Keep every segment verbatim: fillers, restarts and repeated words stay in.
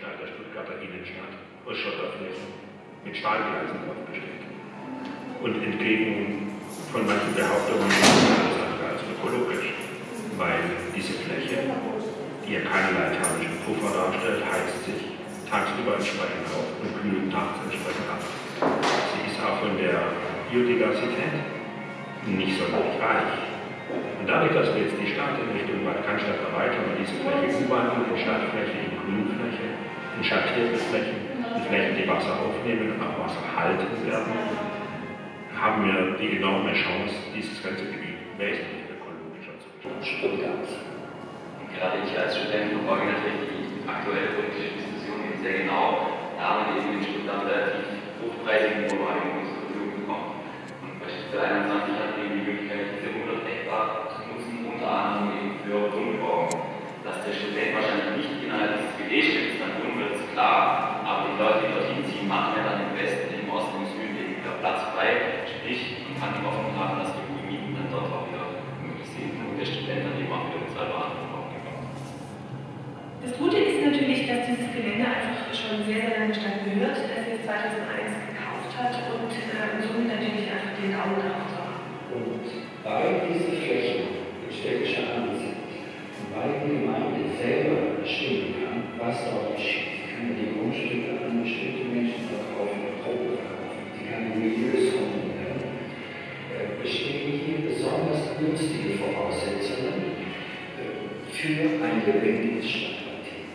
Teil der Stuttgarter Innenstadt aus Schotterflächen mit Stahlgleisen aufgestellt. Und entgegen von manchen Behauptungen ist alles andere als ökologisch, weil diese Fläche, die ja keinerlei thermischen Puffer darstellt, heizt sich tagsüber entsprechend auf und kühlt nachts entsprechend ab. Sie ist auch von der Biodiversität nicht sonderlich reich. Und dadurch, dass wir jetzt die Stadt in Richtung Bad Cannstatt erweitern und diese Fläche umwandeln in Stadtfläche, in Grünfläche, in schattierte Flächen, in Flächen, die Wasser aufnehmen und auch Wasser halten werden, haben wir die enorme Chance, dieses ganze Gebiet wesentlich ökologischer zu gestalten. Und gerade ich als Student verfolge natürlich die aktuelle politische Diskussion eben sehr genau. Da haben wir eben in Stuttgart relativ hochpreisigen Wohnungen zur Verfügung bekommen. Und bei Stuttgart einundzwanzig hatten wir die Möglichkeit, diese hundert Hektar zu nutzen, unter anderem eben für Wohnbebauung. Dass der Student wahrscheinlich nicht innerhalb dieses Budgets stimmt, dann wohnen wird, ist klar. Aber die Leute, die dorthin ziehen, machen ja dann im Westen, im Osten, im Süden eben wieder Platz frei. Sprich, man kann die Hoffnung haben, dass die Mieten dann dort auch wieder möglich sind und der Student dann eben auch wieder bezahlbare Wohnungen bekommt. Das Gute ist natürlich, dass dieses Gelände einfach schon sehr, sehr lange Bestand gehört, dass er es zweitausendeins gekauft hat und äh, somit natürlich einfach den Daumen darauf zu haben. Und weil diese Flächen in städtischer Hand sind und weil die Gemeinde selber bestimmen kann, was dort geschieht, kann die Grundstücke an bestimmte Menschen verkaufen und Probe verkaufen, sie kann die Milieus kombinieren, äh, bestehen hier besonders günstige Voraussetzungen äh, für ein lebendiges Stadtquartier.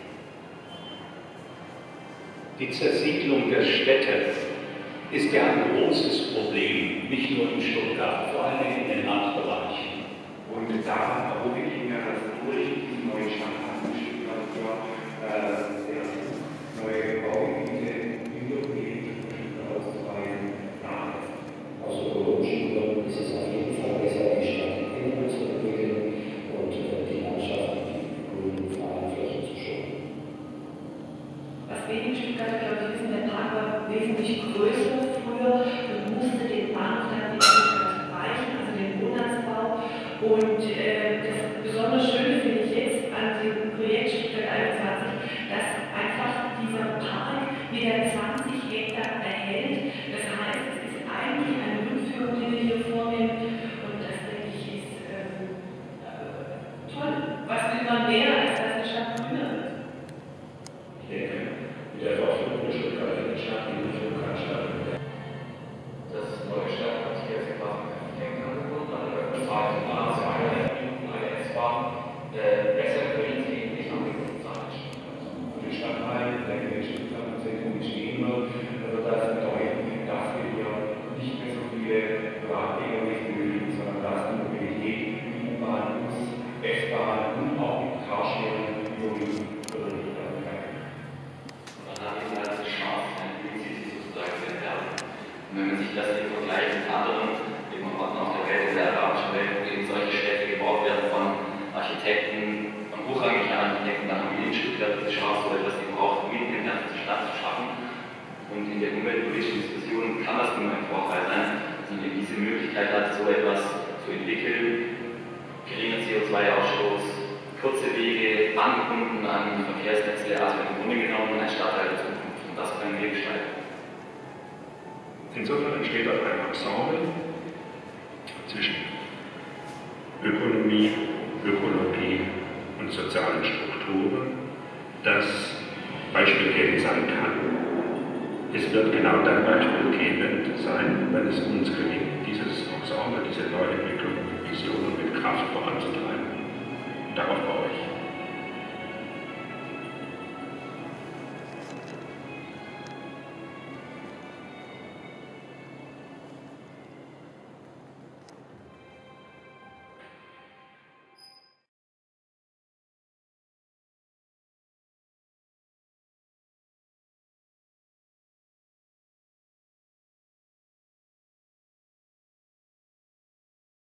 Die Zersiedlung der Städte ist ja ein großes Problem, nicht nur in Stuttgart, vor allem in den Randbereichen. Und da erhoffe ich mir, dass durch die neue Stadt in Stuttgart äh, der neue Baugebiete überwiegend auszuweisen. Aus ökologischen Gründen ist es auf jeden Fall besser, die Stadt im Inneren zu entwickeln und äh, die Landschaft und die grünen freien Flächen zu schonen. Was wir in Stuttgart, glaube ich, wissen, der Park war wesentlich größer früher und musste den Bahnhof dann in Stuttgart erreichen, also den Wohnungsbau. Und äh, das besonders Schöne finde ich jetzt an dem Projekt Stuttgart einundzwanzig, dass einfach dieser Park wieder zwanzig Hektar erhält. Das heißt, es ist eigentlich eine Rückführung, die wir hier vornehmen. Und das, denke ich, ist ähm, äh, toll. Was will man mehr, als dass eine Stadt grüner wird? Ich denke, mit der Forschung der Stuttgarter Innenstadt, die Richtung Cannstatt. Das neue Stadtquartier für Architekten angeboten, an der Öffentlichkeit, also eine eine S-Bahn, besser können sie eben nicht angeboten sein. Für die Stadtteile, der in Stuttgart Zentrum entstehen wird, wird das bedeuten, dass wir hier nicht mehr so viele Privatwege benötigen, sondern dass die Mobilität mit U-Bahn, Bus, S-Bahn und auch mit Carsharing überwiegend berücksichtigt werden kann. Und dann haben wir halt die Chance, ein Green-City sozusagen zu erwerben. Und wenn man sich das eben vergleicht mit anderen eben Orten auf der Welt, in der arabischen Welt, wo eben solche Städte gebaut werden von Architekten, von hochrangigen Architekten, dann haben wir in Stuttgart die Chance, so etwas gebraucht, mitten in der ganzen Stadt zu schaffen. Und in der umweltpolitischen Diskussion kann das nur ein Vorteil sein, dass man eben diese Möglichkeit hat, so etwas zu entwickeln. Geringer C O zwei Ausstoß, kurze Wege, angebunden an die Verkehrsnetze, also im Grunde genommen ein Stadtteil der Zukunft. Und das können wir gestalten. Insofern entsteht auch ein Ensemble zwischen Ökonomie, Ökologie und sozialen Strukturen, das beispielgebend sein kann. Es wird genau dann beispielgebend sein, wenn es uns gelingt, dieses Ensemble, diese Neuentwicklung mit Vision und mit Kraft voranzutreiben. Darauf baue ich.